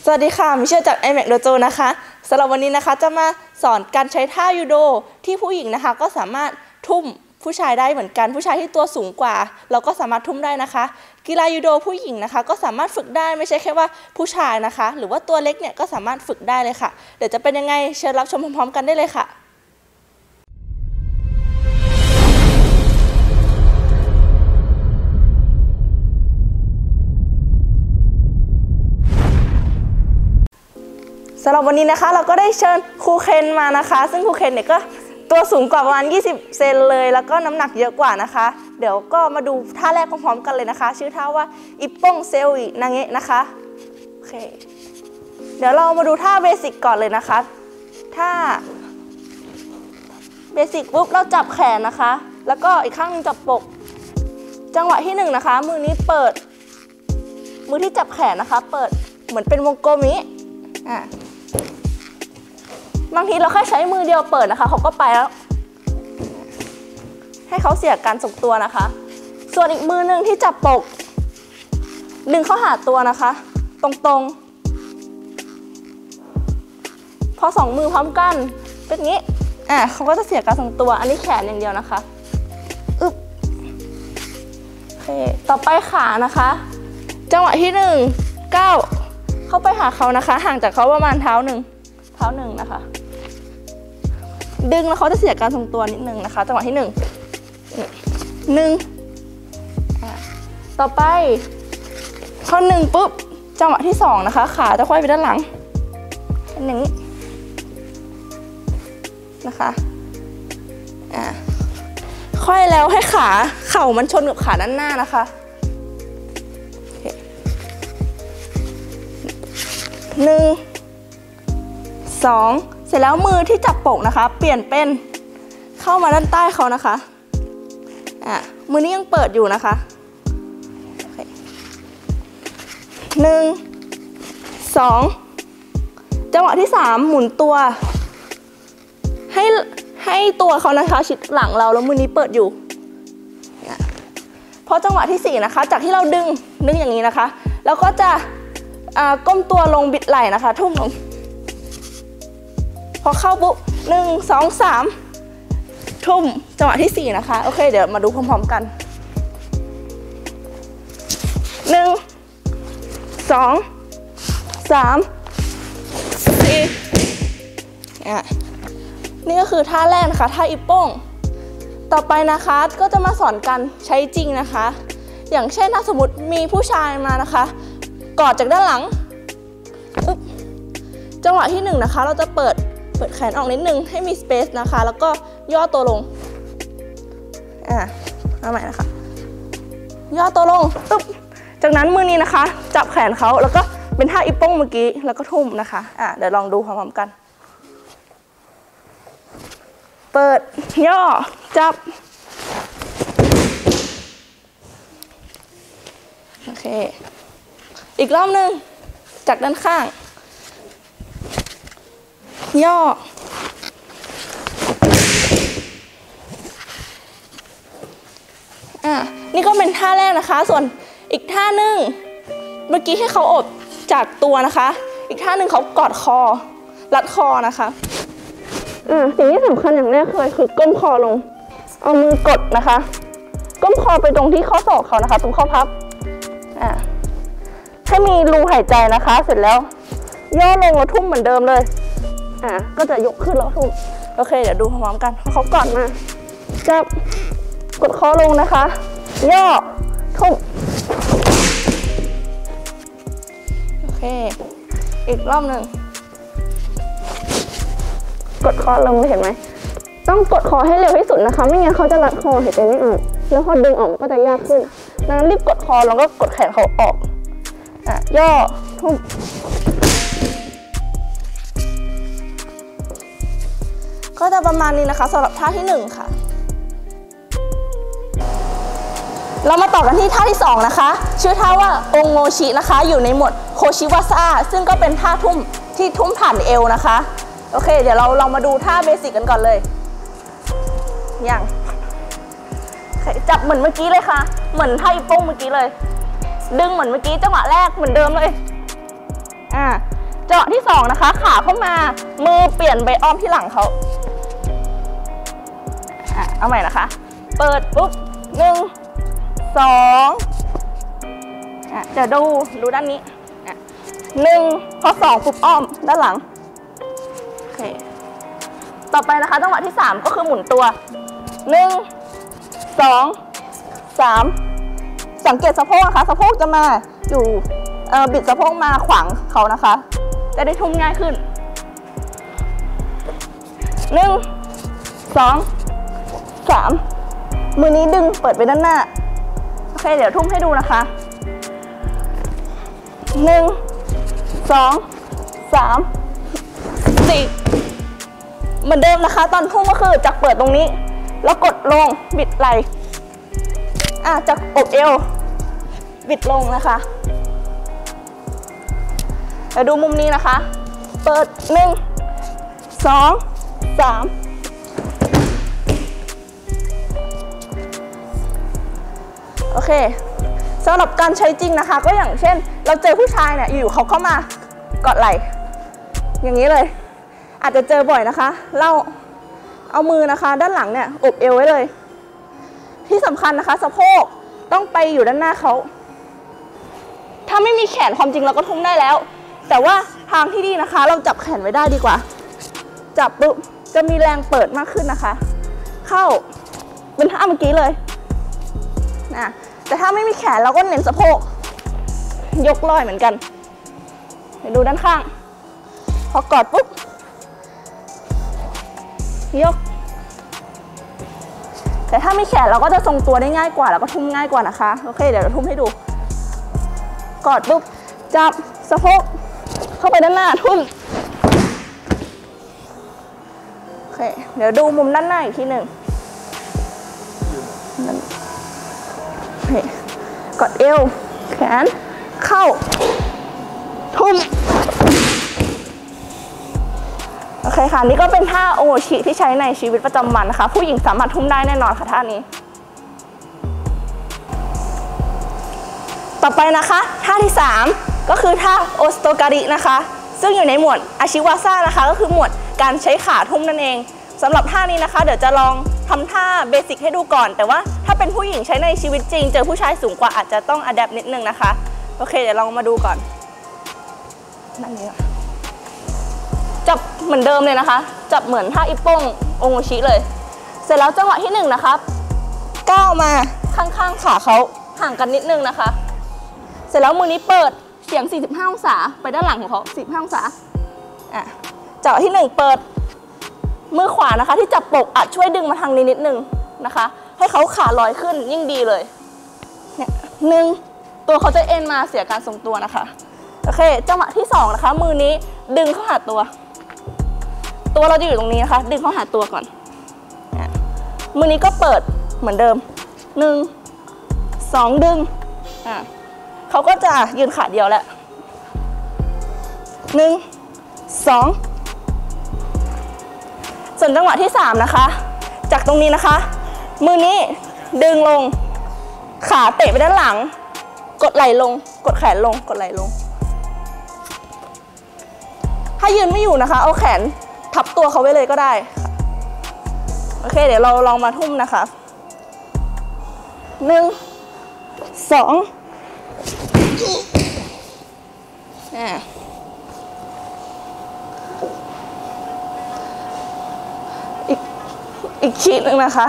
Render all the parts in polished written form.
สวัสดีค่ะมิเชลจาก iMac Dojo นะคะสำหรับวันนี้นะคะจะมาสอนการใช้ท่ายูโดที่ผู้หญิงนะคะก็สามารถทุ่มผู้ชายได้เหมือนกันผู้ชายที่ตัวสูงกว่าเราก็สามารถทุ่มได้นะคะกีฬายูโดผู้หญิงนะคะก็สามารถฝึกได้ไม่ใช่แค่ว่าผู้ชายนะคะหรือว่าตัวเล็กเนี่ยก็สามารถฝึกได้เลยค่ะเดี๋ยวจะเป็นยังไงเชิญรับชมพร้อมๆกันได้เลยค่ะสำหรับวันนี้นะคะเราก็ได้เชิญครูเคนมานะคะซึ่งครูเคนเนี่ยก็ตัวสูงกว่าประมาณ20 เซนเลยแล้วก็น้ำหนักเยอะกว่านะคะเดี๋ยวก็มาดูท่าแรกพร้อมๆกันเลยนะคะชื่อท่าว่าอิปป้งเซลอินางเงะนะคะโอเคเดี๋ยวเรามาดูท่าเบสิกก่อนเลยนะคะท่าเบสิกปุ๊บเราจับแขนนะคะแล้วก็อีกข้างนึงจับอกจังหวะที่1นะคะมือนี้เปิดมือที่จับแขนนะคะเปิดเหมือนเป็นวงกลมนี้บางทีเราแค่ใช้มือเดียวเปิดนะคะเขาก็ไปแล้วให้เขาเสียการทรงตัวนะคะส่วนอีกมือหนึ่งที่จับอกดึงเข้าหาตัวนะคะตรงๆพอ2มือพร้อมกันเป็นงี้เขาก็จะเสียการทรงตัวอันนี้แขนอย่างเดียวนะคะอึ๊บโอเคต่อไปขานะคะจังหวะที่1ก้าวเข้าไปหาเขานะคะห่างจากเขาประมาณเท้าหนึ่งนะคะดึงแล้วเขาจะเสียการทรงตัวนิดนึงนะคะจังหวะที่ต่อไปข้อ1ปุ๊บจังหวะที่2นะคะขาจะค่อยไปด้านหลังเป็นอย่างนี้นะคะค่อยแล้วให้เข่ามันชนกับขาด้านหน้านะคะ1 2เสร็จแล้วมือที่จับอกนะคะเปลี่ยนเป็นเข้ามาด้านใต้เขานะคะมือนี้ยังเปิดอยู่นะคะ1 2จังหวะที่3หมุนตัวให้ตัวเขานะคะชิดหลังเราแล้วมือนี้เปิดอยู่พอจังหวะที่4นะคะจากที่เราดึงอย่างนี้นะคะแล้วก็จะก้มตัวลงบิดไหล่นะคะทุ่มลงพอเข้าปุ๊บ1 2 3ทุ่มจังหวะที่4นะคะโอเคเดี๋ยวมาดูพร้อมๆกัน1 2 3 4นี่ก็คือท่าแรกนะคะท่าอิปโป้งต่อไปนะคะก็จะมาสอนกันใช้จริงนะคะอย่างเช่นถ้าสมมติมีผู้ชายมานะคะกอดจากด้านหลังจังหวะที่1นะคะเราจะเปิดแขนออกนิดนึงให้มีสเปซนะคะแล้วก็ย่อตัวลงเอาใหม่นะคะย่อตัวลงตึ๊บจากนั้นมือนี้นะคะจับแขนเขาแล้วก็เป็นท่าอิปโป้งเมื่อกี้แล้วก็ทุ่มนะคะเดี๋ยวลองดูพร้อมๆกันเปิดย่อจับโอเคอีกรอบนึงจากด้านข้างย่อนี่ก็เป็นท่าแรกนะคะส่วนอีกท่านึงเมื่อกี้ให้เขาอบจากตัวนะคะอีกท่านึงเขากอดคอรัดคอนะคะสิ่งที่สำคัญอย่างแรกคือก้มคอลงเอามือกดนะคะก้มคอไปตรงที่ข้อศอกเขานะคะตรงข้อพับให้มีรูหายใจนะคะเสร็จแล้วย่อลงแล้วทุ่มเหมือนเดิมเลยก็จะยกขึ้นแล้วทุ่มโอเคเดี๋ยวดูพร้อมๆกันเขากอดมาจับกดคอลงนะคะย่อทุ่มโอเคอีกรอบหนึ่งกดคอลงเห็นไหมต้องกดคอให้เร็วที่สุดนะคะไม่งั้นเขาจะรัดคอหายใจไม่ออกแล้วพอดึงออกก็จะยากขึ้นดังนั้นรีบกดคอแล้วก็กดแขนเขาออกย่อทุ่มก็จะประมาณนี้นะคะสำหรับท่าที่1ค่ะเรามาต่อกันที่ท่าที่2นะคะชื่อท่าว่าองโงชินะคะอยู่ในหมวดโคชิวาซาซึ่งก็เป็นท่าทุ่มที่ทุ่มผ่านเอวนะคะโอเคเดี๋ยวเราลองมาดูท่าเบสิกกันก่อนเลยอย่างจับเหมือนเมื่อกี้เลยค่ะเหมือนท่าอิปโป้งเมื่อกี้เลยดึงเหมือนเมื่อกี้จังหวะแรกเหมือนเดิมเลยจังหวะที่2นะคะขาเข้ามามือเปลี่ยนไปอ้อมที่หลังเขาเอาใหม่นะคะเปิดปุ๊บ1 2เดี๋ยวดูด้านนี้1พอ2ปุ๊บอ้อมด้านหลังโอเคต่อไปนะคะจังหวะที่3ก็คือหมุนตัว1 2 3สังเกตสะโพกนะคะสะโพกจะมาอยู่บิดสะโพกมาขวางเขานะคะจะได้ทุ่มง่ายขึ้น1 2 3มือนี้ดึงเปิดไปด้านหน้าโอเคเดี๋ยวทุ่มให้ดูนะคะ1 2 3 4เหมือนเดิมนะคะตอนทุ่มก็คือจากเปิดตรงนี้แล้วกดลงบิดไหล่จากอกเอวบิดลงนะคะเดี๋ยวดูมุมนี้นะคะเปิด1 2 3โอเคสำหรับการใช้จริงนะคะก็อย่างเช่นเราเจอผู้ชายเนี่ยอยู่เขาเข้ามากอดไหล่อย่างนี้เลยอาจจะเจอบ่อยนะคะเราเอามือนะคะด้านหลังเนี่ยอบเอวไว้เลยที่สำคัญนะคะสะโพกต้องไปอยู่ด้านหน้าเขาถ้าไม่มีแขนความจริงเราก็ทุ่มได้แล้วแต่ว่าทางที่ดีนะคะเราจับแขนไว้ได้ดีกว่าจับปุ๊บจะมีแรงเปิดมากขึ้นนะคะเข้าเป็นท่าเมื่อกี้เลยนะแต่ถ้าไม่มีแขนเราก็เน้นสะโพกยกลอยเหมือนกันเดี๋ยวดูด้านข้างพอกอดปุ๊บยกแต่ถ้าไม่แขนเราก็จะทรงตัวได้ง่ายกว่าแล้วก็ทุ่มง่ายกว่านะคะโอเคเดี๋ยวเราทุ่มให้ดูกอดปุ๊บจับสะโพกเข้าไปด้านหน้าทุ่มโอเคเดี๋ยวดูมุมด้านหน้าอีกทีหนึ่งโอเคกอดเอวแขนเข้าทุ่มโอเคค่ะนี่ก็เป็นท่าโอโมชิที่ใช้ในชีวิตประจำวันนะคะผู้หญิงสามารถทุ่มได้แน่นอนค่ะท่านี้ต่อไปนะคะท่าที่3ก็คือท่าโอสโตการินะคะซึ่งอยู่ในหมวดอาชิวาซ่านะคะก็คือหมวดการใช้ขาทุ่มนั่นเองสำหรับท่านี้นะคะเดี๋ยวจะลองทำท่าเบสิกให้ดูก่อนแต่ว่าถ้าเป็นผู้หญิงใช้ในชีวิตจริงเจอผู้ชายสูงกว่าอาจจะต้องอะแดปนิดนึงนะคะโอเคเดี๋ยวลองมาดูก่อนนั่นนี่จับเหมือนเดิมเลยนะคะจับเหมือนท่าอิปโป้งโอโมชิเลยเสร็จแล้วจังหวะที่1นะคะก้าวมาข้างๆขาเขาห่างกันนิดนึงนะคะเสร็จแล้วมือนี้เปิดเสียง45องศาไปด้านหลังของเขา45องศาจังหวะที่1เปิดมือขวานะคะที่จับปกอาจช่วยดึงมาทางนี้นิดนึงนะคะให้เขาขาลอยขึ้นยิ่งดีเลยเนี่ยตัวเขาจะเอ็นมาเสียการทรงตัวนะคะโอเคจังหวะที่2นะคะมือนี้ดึงเข้าหาตัวเราจะอยู่ตรงนี้นะคะดึงเข้าหาตัวก่อนมือนี้ก็เปิดเหมือนเดิม1 2ดึงเขาก็จะยืนขาเดียวแล้ว1 2ส่วนจังหวะที่3นะคะจากตรงนี้นะคะมือนี้ดึงลงขาเตะไปด้านหลังกดไหล่ลงกดแขนลงกดไหล่ลงถ้ายืนไม่อยู่นะคะเอาแขนทับตัวเขาไว้เลยก็ได้โอเคเดี๋ยวเราลองมาทุ่มนะคะ1 2อีกชีดหนึ่งนะคะ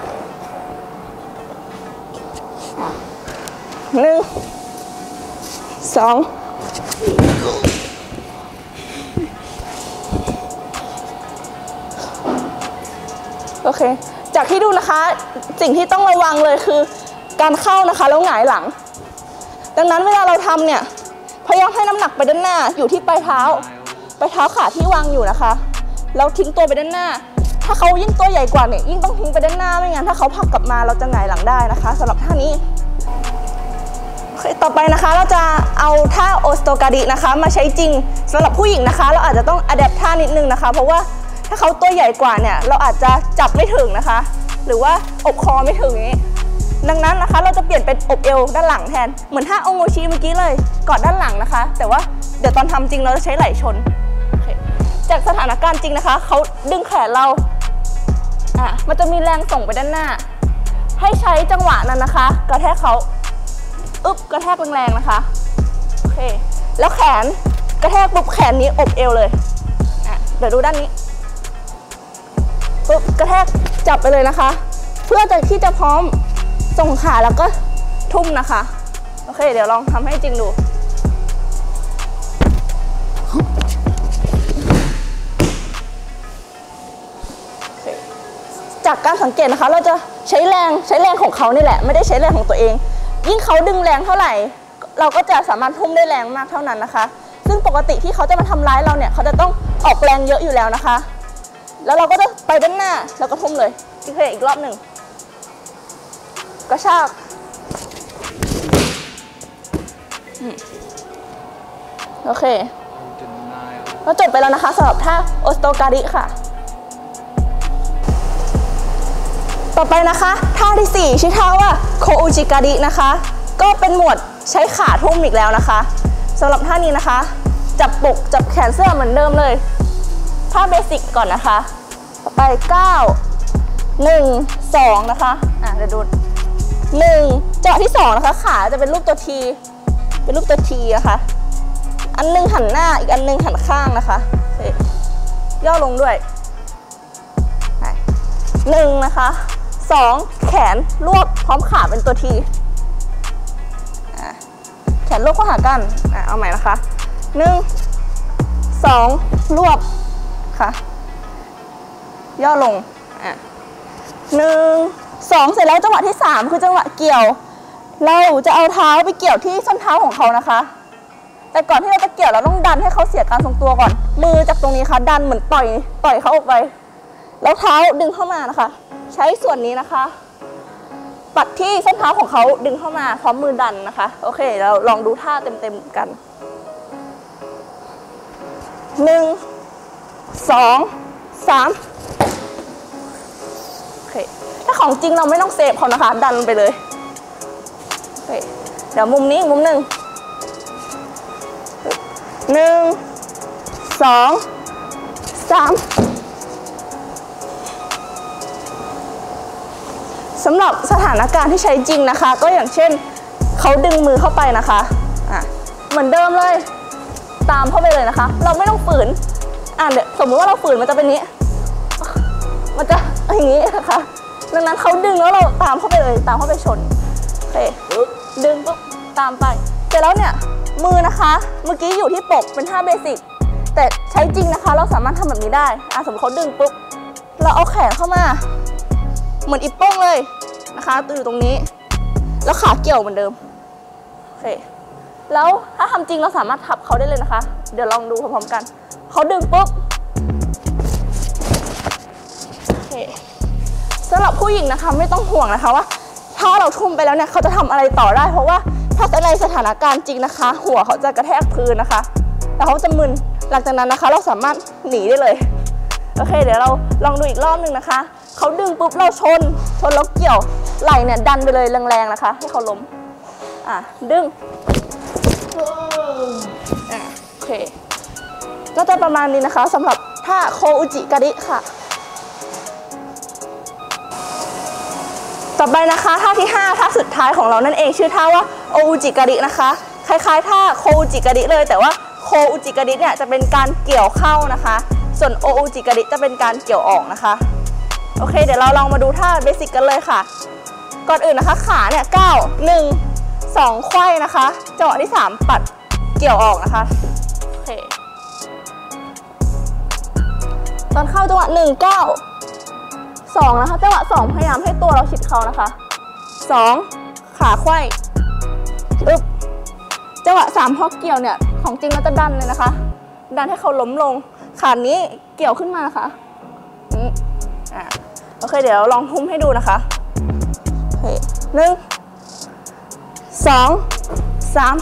1 2โอเคจากที่ดูนะคะสิ่งที่ต้องระวังเลยคือการเข้านะคะแล้วหงายหลังดังนั้นเวลาเราทำเนี่ยพยายามให้น้ำหนักไปด้านหน้าอยู่ที่ปลายเท้าขาที่วางอยู่นะคะแล้วทิ้งตัวไปด้านหน้าถ้าเขายิ่งตัวใหญ่กว่าเนี่ยยิ่งต้องทิ้งไปด้านหน้าไม่งั้นถ้าเขาผลักกลับมาเราจะหงายหลังได้นะคะสำหรับท่านี้ต่อไปนะคะเราจะเอาท่าโอสโตการินะคะมาใช้จริงสำหรับผู้หญิงนะคะเราอาจจะต้องอะแดปท่านิดนึงนะคะเพราะว่าถ้าเขาตัวใหญ่กว่าเนี่ยเราอาจจะจับไม่ถึงนะคะหรือว่าอบคอไม่ถึงอย่างนี้ดังนั้นนะคะเราจะเปลี่ยนเป็นอบเอวด้านหลังแทนเหมือนท่าโอโมชิเมื่อกี้เลยกอดด้านหลังนะคะนะคะแต่ว่าเดี๋ยวตอนทำจริงเราจะใช้ไหล่ชนจากสถานการณ์จริงนะคะเขาดึงแขนเรามันจะมีแรงส่งไปด้านหน้าให้ใช้จังหวะนั้นนะคะกระแทกเขากระแทกแรงๆนะคะโอเคแล้วแขนกระแทกปุ๊บแขนนี้อบเอวเลยเดี๋ยวดูด้านนี้ปุ๊บกระแทกจับไปเลยนะคะเพื่อที่จะพร้อมส่งขาแล้วก็ทุ่มนะคะโอเคเดี๋ยวลองทำให้จริงดูจากการสังเกตนะคะเราจะใช้แรงของเขานี่แหละไม่ได้ใช้แรงของตัวเองยิ่งเขาดึงแรงเท่าไหร่เราก็จะสามารถทุ่มได้แรงมากเท่านั้นนะคะซึ่งปกติที่เขาจะมาทำร้ายเราเนี่ยเขาจะต้องออกแรงเยอะอยู่แล้วนะคะแล้วเราก็จะไปด้านหน้าแล้วก็ทุ่มเลยอีกรอบหนึ่งกระชากโอเคก็จบไปแล้วนะคะสำหรับท่าโอสโตการิค่ะต่อไปนะคะท่าที่4ชื่อท่าว่าโคอุจิการินะคะก็เป็นหมวดใช้ขาทุ่มอีกแล้วนะคะสำหรับท่านี้นะคะจับปกจับแขนเสื้อเหมือนเดิมเลยท่าเบสิกก่อนนะคะต่อไป9 1 2นะคะเดี๋ยวดู1จังหวะที่2นะคะขาจะเป็นรูปตัวทีนะคะอันนึงหันหน้าอีกอันนึงหันข้างนะคะย่อลงด้วย1นะคะ2แขนรวบพร้อมขาเป็นตัวทีแขนรวบเข้าหากันเอาใหม่นะคะ1 2รวบค่ะย่อลง1 2เสร็จแล้วจังหวะที่3คือจังหวะเกี่ยวเราจะเอาเท้าไปเกี่ยวที่ส้นเท้าของเขานะคะแต่ก่อนที่เราจะเกี่ยวเราต้องดันให้เขาเสียการทรงตัวก่อนมือจากตรงนี้ค่ะดันเหมือนปล่อยเขาออกไปแล้วเท้าดึงเข้ามานะคะใช้ส่วนนี้นะคะปัดที่ส้นเท้าของเขาดึงเข้ามาพร้อมมือดันนะคะโอเคเราลองดูท่าเต็มๆกัน1 2 3โอเคถ้าของจริงเราไม่ต้องเซฟเขานะคะดันไปเลยโอเคเดี๋ยวมุมนี้มุม1 2 3สำหรับสถานการณ์ที่ใช้จริงนะคะก็อย่างเช่นเขาดึงมือเข้าไปนะคะเหมือนเดิมเลยตามเข้าไปเลยนะคะเราไม่ต้องฝืนเดี๋ยวสมมติว่าเราฝืนมันจะเป็นนี้มันจะอย่างนี้นะคะดังนั้นเขาดึงแล้วเราตามเข้าไปเลยตามเข้าไปชนโอเคดึงปุ๊บตามไปเสร็จแล้วเนี่ยมือนะคะเมื่อกี้อยู่ที่ปกเป็นท่าเบสิกแต่ใช้จริงนะคะเราสามารถทำแบบนี้ได้สมมติเขาดึงปุ๊บเราเอาแขนเข้ามาเหมือนอิปโป้งเลยนะคะอยู่ตรงนี้แล้วขาเกี่ยวเหมือนเดิมโอเคแล้วถ้าทำจริงเราสามารถทับเขาได้เลยนะคะเดี๋ยวลองดูพร้อมๆกันเขาดึงปุ๊บโอเคสำหรับผู้หญิงนะคะไม่ต้องห่วงนะคะว่าถ้าเราทุ่มไปแล้วเนี่ยเขาจะทำอะไรต่อได้เพราะว่าถ้าในสถานการณ์จริงนะคะหัวเขาจะกระแทกพื้นนะคะแล้วเขาจะมึนหลังจากนั้นนะคะเราสามารถหนีได้เลยโอเคเดี๋ยวเราลองดูอีกรอบนึงนะคะเขาดึงปุ๊บเราชนแล้วเกี่ยวไหล่เนี่ยดันไปเลยแรงๆนะคะให้เขาล้มดึงโอเคก็จะประมาณนี้นะคะสำหรับท่าโคอุจิการิค่ะต่อไปนะคะท่าที่5ท่าสุดท้ายของเรานั่นเองชื่อท่าว่าโออุจิการินะคะคล้ายๆท่าโคอุจิการิเลยแต่ว่าโคอุจิการิเนี่ยจะเป็นการเกี่ยวเข้านะคะส่วนโออุจิการิจะเป็นการเกี่ยวออกนะคะโอเคเดี๋ยวเราลองมาดูท่าเบสิกกันเลยค่ะก่อนอื่นนะคะขาเนี่ย9 1 2ไขว้นะคะจังหวะที่3ปัดเกี่ยวออกนะคะโอเคตอนเข้าจังหวะ1 9 2นะคะจังหวะ2พยายามให้ตัวเราชิดเขานะคะ2ขาไขว้ปึ๊บจังหวะ3พอเกี่ยวเนี่ยของจริงเราจะดันเลยนะคะดันให้เขาล้มลงขานี้เกี่ยวขึ้นมานะคะโอเคเดี๋ยวลองทุ่มให้ดูนะคะโอเค1 2 3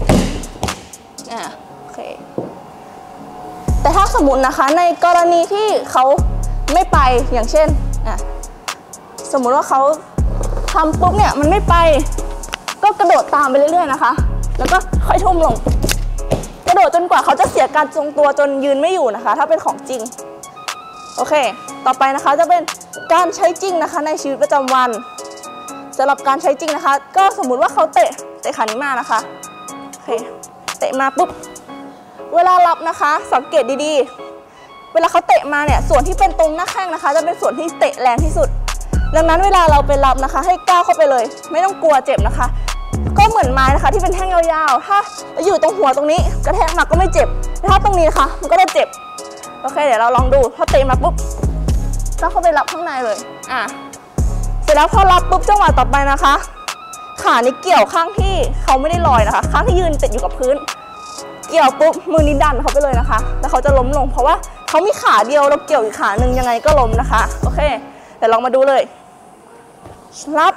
โอเคแต่ถ้าสมมุตินะคะในกรณีที่เขาไม่ไปอย่างเช่นสมมุติว่าเขาทำปุ๊บเนี่ยมันไม่ไปก็กระโดดตามไปเรื่อยๆนะคะแล้วก็ค่อยทุ่มลงกระโดดจนกว่าเขาจะเสียการทรงตัวจนยืนไม่อยู่นะคะถ้าเป็นของจริงโอเคต่อไปนะคะจะเป็นการใช้จริงนะคะในชีวิตประจำวันสำหรับการใช้จริงนะคะก็สมมุติว่าเขาเตะขานี้มานะคะโอเคเตะมาปุ๊บเวลารับนะคะสังเกตดีๆเวลาเขาเตะมาเนี่ยส่วนที่เป็นตรงหน้าแข้งนะคะจะเป็นส่วนที่เตะแรงที่สุดดังนั้นเวลาเราไปรับนะคะให้ก้าวเข้าไปเลยไม่ต้องกลัวเจ็บนะคะก็เหมือนไม้นะคะที่เป็นแท่งยาวๆถ้าอยู่ตรงหัวตรงนี้กระแทกมาก็ไม่เจ็บแต่ถ้าตรงนี้นะคะมันก็จะเจ็บโอเคเดี๋ยวเราลองดูพอเตะมาปุ๊บก้าวเข้าไปรับข้างในเลยเสร็จแล้วพอรับปุ๊บจังหวะต่อไปนะคะขานี่เกี่ยวข้างที่เขาไม่ได้ลอยนะคะข้างที่ยืนติดอยู่กับพื้นเกี่ยวปุ๊บมือนี้ดันเขาไปเลยนะคะแล้วเขาจะล้มลงเพราะว่าเขามีขาเดียวแล้วเกี่ยวอีกขาหนึ่งยังไงก็ล้มนะคะโอเคเดี๋ยวลองมาดูเลยรับ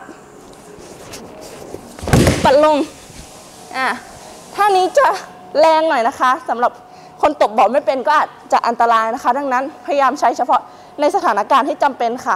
ปัดลงท่านี้จะแรงหน่อยนะคะสำหรับคนตบบอลไม่เป็นก็อาจจะอันตรายนะคะดังนั้นพยายามใช้เฉพาะในสถานการณ์ที่จำเป็นค่ะ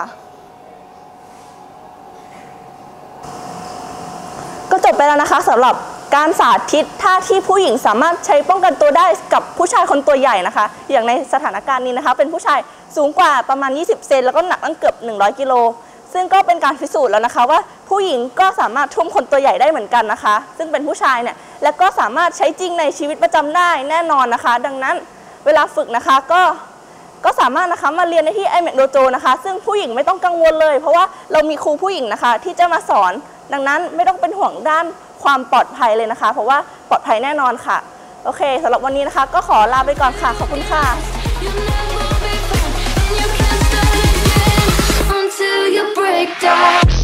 ก็จบไปแล้วนะคะสำหรับการสาธิตท่าที่ผู้หญิงสามารถใช้ป้องกันตัวได้กับผู้ชายคนตัวใหญ่นะคะอย่างในสถานการณ์นี้นะคะเป็นผู้ชายสูงกว่าประมาณ20 เซนแล้วก็หนักตั้งเกือบ100 กิโลซึ่งก็เป็นการพิสูจน์แล้วนะคะว่าผู้หญิงก็สามารถทุ่มคนตัวใหญ่ได้เหมือนกันนะคะซึ่งเป็นผู้ชายเนี่ยและก็สามารถใช้จริงในชีวิตประจำได้แน่นอนนะคะดังนั้นเวลาฝึกนะคะก็สามารถนะคะมาเรียนได้ที่ iMac Dojo นะคะซึ่งผู้หญิงไม่ต้องกังวลเลยเพราะว่าเรามีครูผู้หญิงนะคะที่จะมาสอนดังนั้นไม่ต้องเป็นห่วงด้านความปลอดภัยเลยนะคะเพราะว่าปลอดภัยแน่นอนค่ะโอเคสำหรับวันนี้นะคะก็ขอลาไปก่อนค่ะขอบคุณค่ะ Until you break down